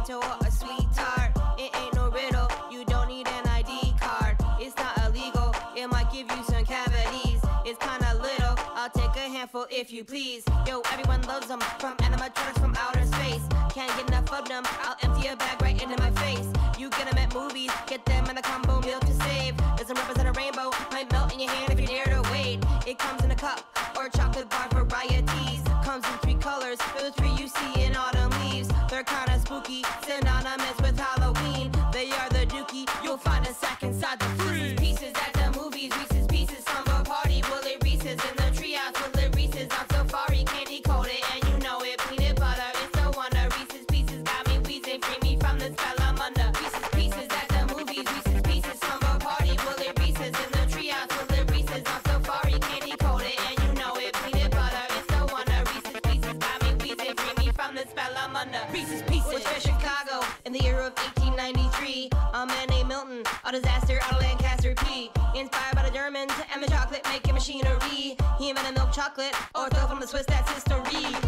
mojito or a sweet tart. It ain't no riddle, you don't need an ID card. It's not illegal, it might give you some cavities. It's kinda little, I'll take a handful if you please. Yo, everyone loves them, from animatronics from outer space. Can't get enough of them, I'll empty a bag right into my face. You get them at movies, get them in a combo meal to save. Doesn't represent a rainbow, might melt in your hand if you dare to wait. It comes in a cup, or chocolate bar varieties. Comes in 3 colors, the 3 you see in autumn leaves. They're kinda spooky, synonymous with Halloween. They are the dookie, you'll find a sack inside the freeze. Pieces at the movies, Reese's Pieces, summer party. Will it Reese's in the treehouse? Will it Reese's on safari? Candy coated and you know it, peanut butter. It's no wonder Reese's Pieces got me wheezing. Free me from the spell I'm under. Reese's Pieces at the movies, Reese's Pieces, summer party. Will it Reese's in the treehouse? Will it Reese's on safari? Candy coated and you know it, peanut butter. It's no wonder Reese's Pieces got me wheezing. Free me from the spell I'm under. Reese's Pieces was for Chicago in the year of 1893. A man named Milton, a disaster out of Lancaster, P. Inspired by the Germans and the chocolate making machinery. He invented milk chocolate, or throw from the Swiss, that's history.